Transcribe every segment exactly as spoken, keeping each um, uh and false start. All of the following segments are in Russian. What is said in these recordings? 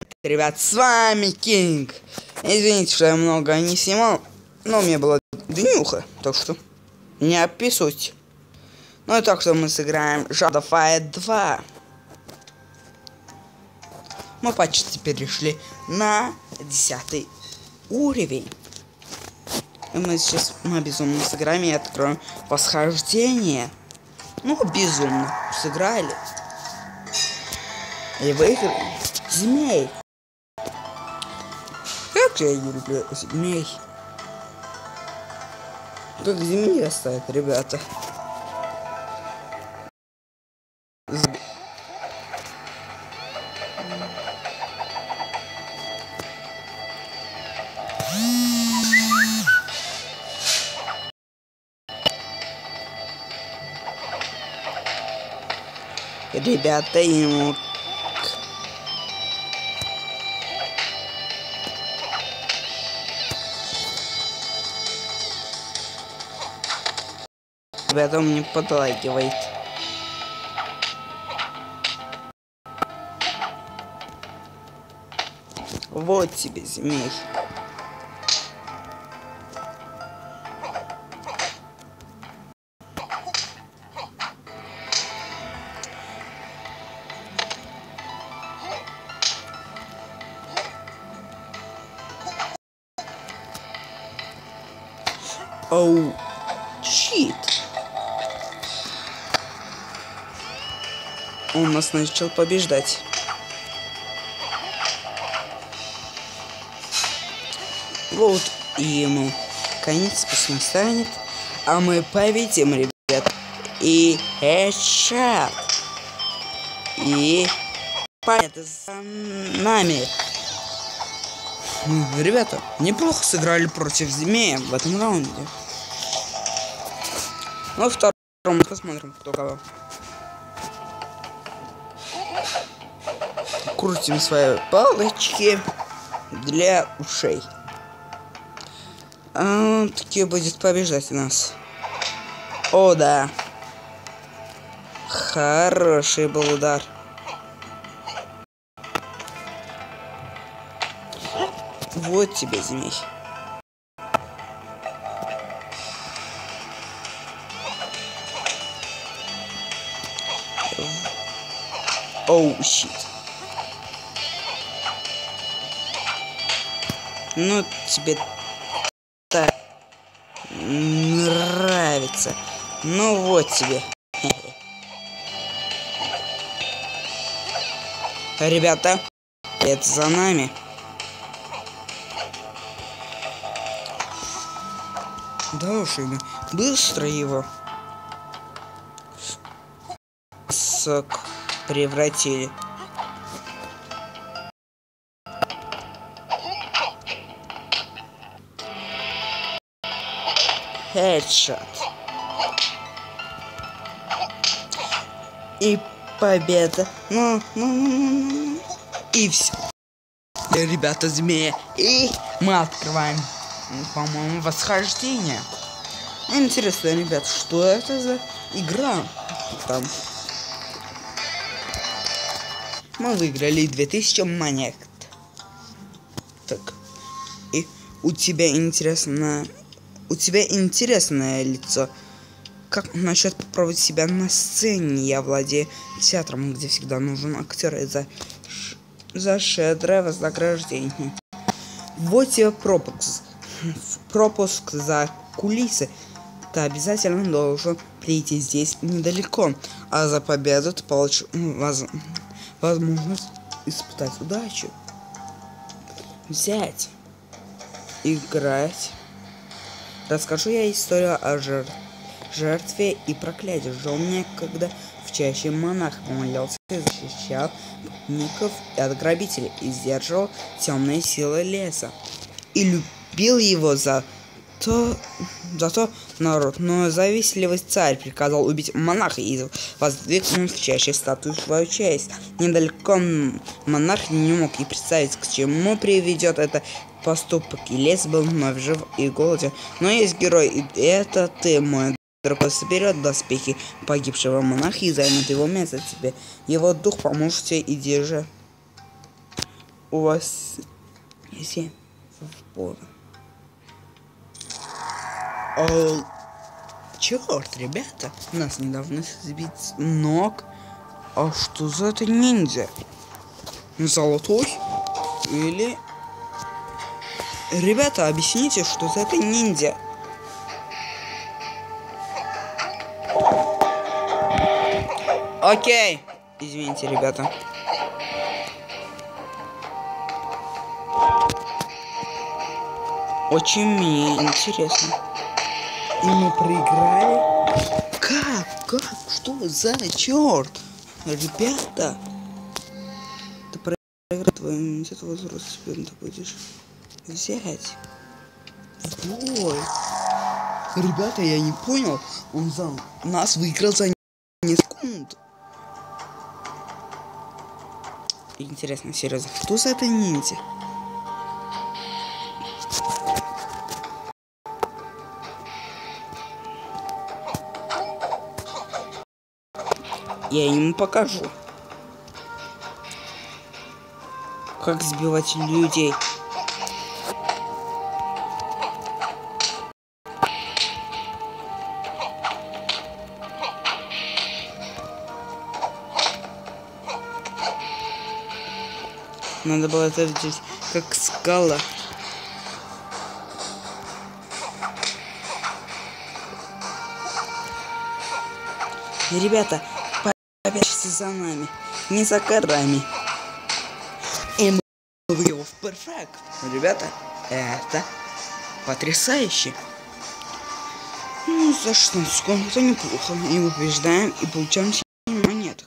Ребят, с вами Кинг. Извините, что я много не снимал, но у меня была днюха, так что не описывайте. Ну и так что мы сыграем Shadow Fight два. Мы почти перешли на десятый уровень. И мы сейчас мы безумно сыграем и откроем восхождение. Ну, безумно сыграли. И выиграем змей. Как же я не люблю змей. Как змеи стоят, ребята. Ребята, ему... Ребята, он мне подлагивает. Вот тебе змей. Оу, щит. Он нас начал побеждать. Вот и ему конец пусть настанет. А мы победим, ребят. И хедшот. И победа за нами. Ребята, неплохо сыграли против змея в этом раунде. Ну, втором посмотрим, кто кого. Крутим свои палочки для ушей. А, таки будет побеждать нас. О, да. Хороший был удар. Вот тебе змей. Оу, щит. Ну, тебе так нравится. Ну, вот тебе. Ребята, это за нами. Да уж, быстро его сок превратили. Хедшот. И победа. Ну, ну, ну, ну. И все. Ребята, змея. И мы открываем, по-моему, восхождение. Интересно, ребят, что это за игра? Там. Мы выиграли две тысячи монет. Так. И у тебя интересно... У тебя интересное лицо. Как насчет попробовать себя на сцене? Я владею театром, где всегда нужен актер за, ш... за щедрое вознаграждение. Вот тебе пропуск. Пропуск за кулисы. Ты обязательно должен прийти здесь недалеко. А за победу ты получишь воз... возможность испытать удачу. Взять. Играть. Расскажу я историю о жер... жертве и проклятии. Жил некогда в чаще монах, помолился и защищал путников от грабителей и сдерживал темные силы леса. И любил его за то, за то народ. Но завистливый царь приказал убить монаха и воздвигнул в чаще статую в свою честь. Недалеко монах не мог и представить, к чему приведет это поступок, и лес был вновь жив и голоден. Но есть герой, и это ты, мой друг, соберет доспехи погибшего монаха и займет его место тебе. Его дух поможет тебе, иди же. у вас семь в поле. О, черт, ребята, нас недавно сбить с ног. А что за это ниндзя? Золотой? Или... Ребята, объясните, что за это ниндзя? Окей. Извините, ребята. Очень мне интересно. И мы проиграли? Как? Как? Что за черт? Ребята. Ты проиграл твой иммунитет возраст, теперь ты будешь взять. Ой. Ребята, я не понял. Он за нас выиграл за несколько секунд. Интересно, серьезно, что за это ниндзя? Я ему покажу, как сбивать людей. Надо было это делать как скала. Ребята, побежите за нами, не за горами. И мы выиграли в перфект. Ребята, это потрясающе. Ну, за шестнадцать секунд это неплохо. И мы побеждаем и получаем семь монеток.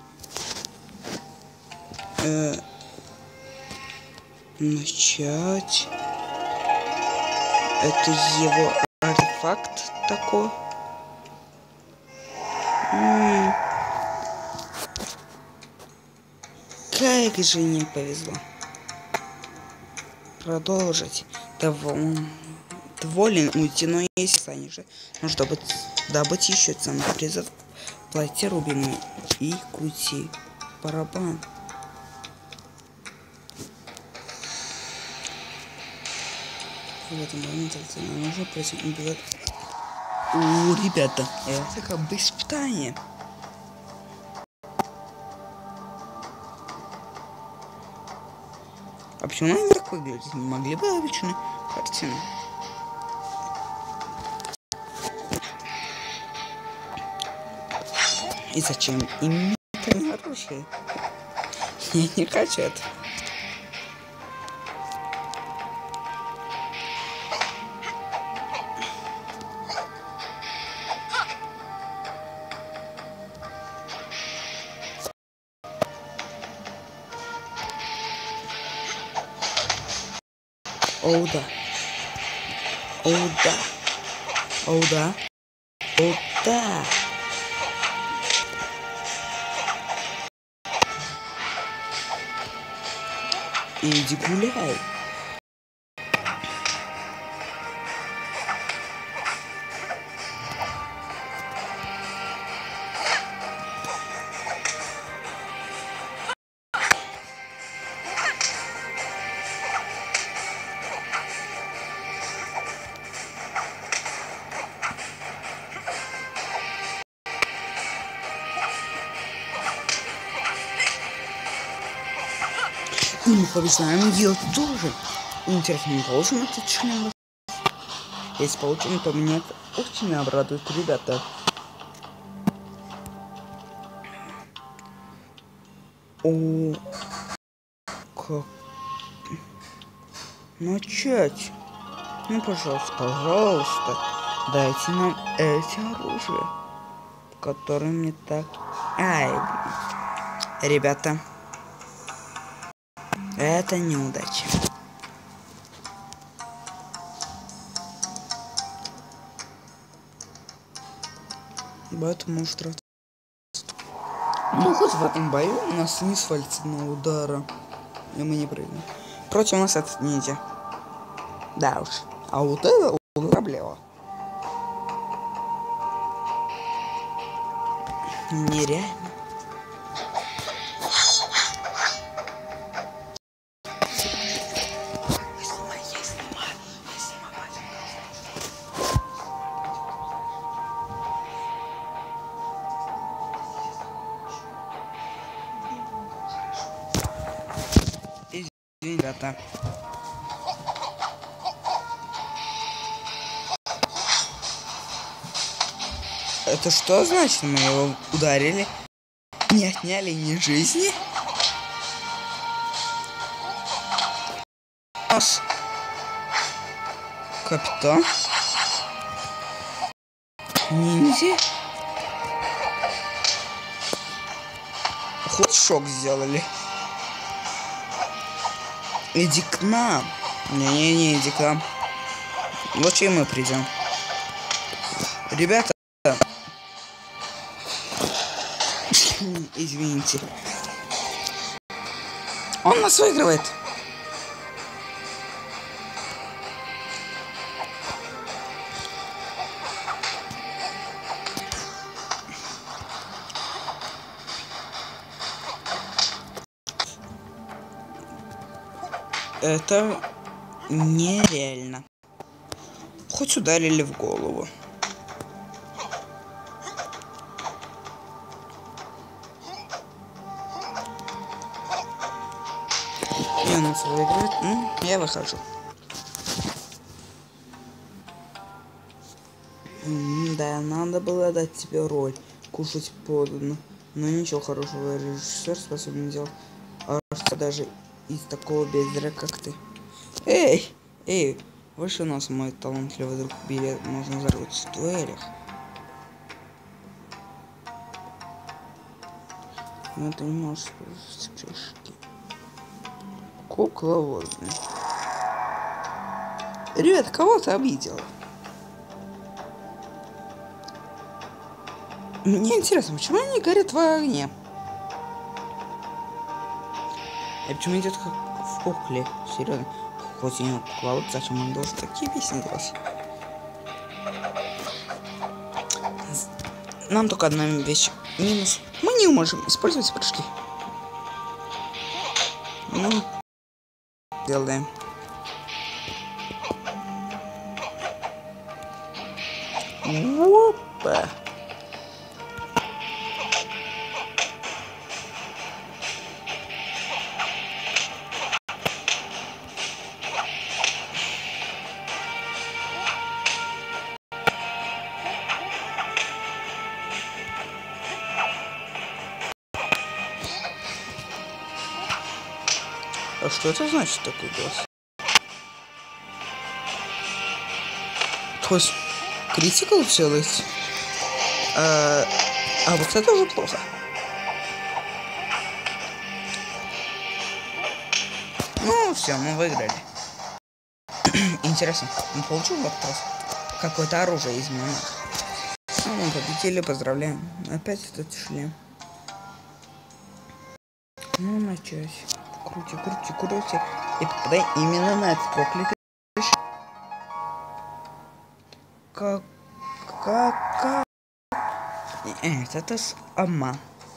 Э Начать. Это его артефакт такой. М-м. Как же не повезло. Продолжить. Доволен, доволен уйти, но есть санежи. Нужно добыть, добыть еще ценных призов. Платье рубины и крути барабан. В этом моменте нужно против убивать. О, ребята, это как бы испытание. А почему она не так выглядит? Не могли бы обычную картину? И зачем им это оружие? Я не хочу это. О, да. О, да. О, да. О, да. Иди гуляй. И мы побеждаем ее тоже. Интересно, мы получим этот член? Если получим, то меня это очень обрадует, ребята. О, как начать? Ну, пожалуйста, пожалуйста, дайте нам эти оружия, которые мне так... Ай, ребята. Это неудача. Бат может раз. Ну, хоть в этом бою у нас не свалится на удара. И мы не прыгнем. Против нас этот ниндзя. Да уж. А вот это проблема. Нереально. Ребята. Это что значит? Мы его ударили? Не отняли ни жизни? Наш капитан? Ниндзя? Хоть шок сделали. Иди к нам. Не-не-не, иди к нам. Вот чем мы придем. Ребята. Извините. Он нас выигрывает. Это нереально. Хоть ударили в голову. И он нас выигрывает. Ну, я выхожу. М да, надо было дать тебе роль. Кушать подано. Но ничего хорошего режиссер способен делать. А что даже из такого бездра, как ты. Эй! Эй! Выше нас, мой талантливый друг Билли. Можно взорваться в дуэлях. Но ты не можешь использовать крышки. Кукловодный. Ребят, кого ты обидел? Мне интересно, почему они горят в огне? И почему идет как в кукле? Серьезно. Хоть и не кукловод, зачем он должен такие песни делать? Нам только одна вещь. Минус. Мы не можем использовать прыжки. Ну, делаем. Опа. А что это значит, такой голос? То есть критикал делать? А, а вот это уже плохо. Ну, все, мы выиграли. Интересно, он получил в этот раз какое-то оружие из монаха? Ну, мы победили, поздравляем. Опять этот шлем. Ну, начать. Крути, крути, крути. И попадай именно на этот проклятый. Как... Как... Как... Нет, это с Ама.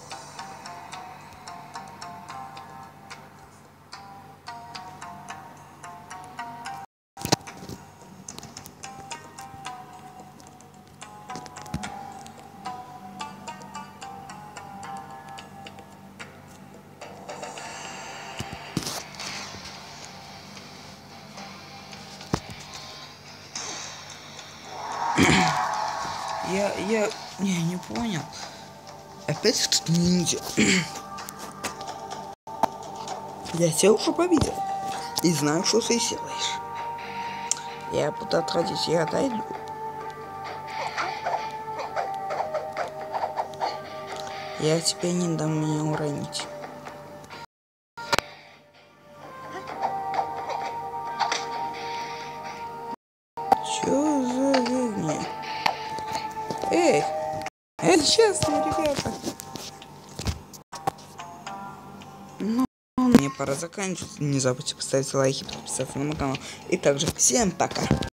Я, я, я не понял. Опять что-то ниндзя. Я тебя уже победил. И знаю, что ты делаешь. Я буду отходить, я отойду. Я тебя не дам меня уронить. Чё за фигня? Эй, это честно, ребята. Ну, мне пора заканчивать. Не забудьте поставить лайки, подписаться на мой канал. И также всем пока.